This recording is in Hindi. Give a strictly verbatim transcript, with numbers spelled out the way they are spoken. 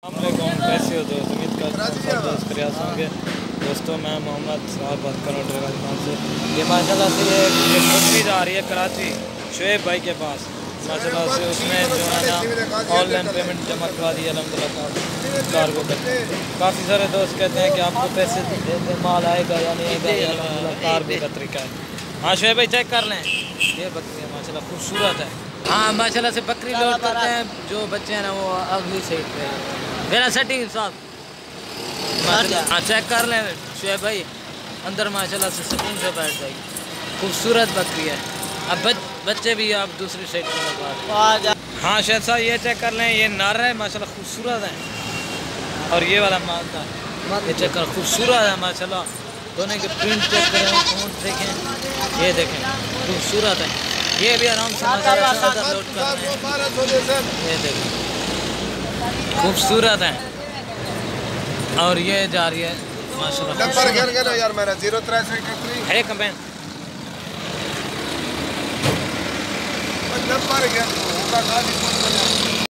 अस्सलामुअलैकुम, कैसे हो दोस्त? उम्मीद करता हूँ सब दोस्त प्रयास होंगे। दोस्तों मैं मोहम्मद सरार बात कर रहा हूँ ड्राइवर दुकान से। ये माशाल्लाह से ये एक बकरी जा रही है कराची शुएब भाई के पास। माशाल्लाह से उसने जो है ना ऑनलाइन पेमेंट जमा करवा दी अल्हम्दुलिल्लाह कार्गो तक। काफ़ी सारे दोस्त कहते हैं कि आपको पैसे देते माल आएगा या नहीं आएगा, ये अल्हम्दुलिल्लाह कार्गो का तरीका है। हाँ शुएब भाई चेक कर लें, ये बकरी है माशाल्लाह खूबसूरत है। हाँ माशाल्लाह से बकरी लोड करते हैं, जो बच्चे हैं ना वो अगली साइड पे मेरा सेटिंग साहब। हाँ चेक कर लें शुएब भाई, अंदर माशाल्लाह से सुकून से बैठ जाएगी, खूबसूरत बकरी है। अब बच, बच्चे भी आप दूसरी साइड पे लगा। हाँ शायद साहब ये चेक कर लें, ये नर है माशाल्लाह खूबसूरत है, और ये वाला मादा ये चेक कर खूबसूरत है माशाल्लाह। दोनों के प्रिंट चेक करें, ऊँट देखें, ये देखें खूबसूरत है। ये भी आराम से माशाल्लाह से अंदर लोड कर रहे हैं, ये देखें खूबसूरत है। और ये जा रही है माशाल्लाह यार मेरा जीरो है कमेंट नंबर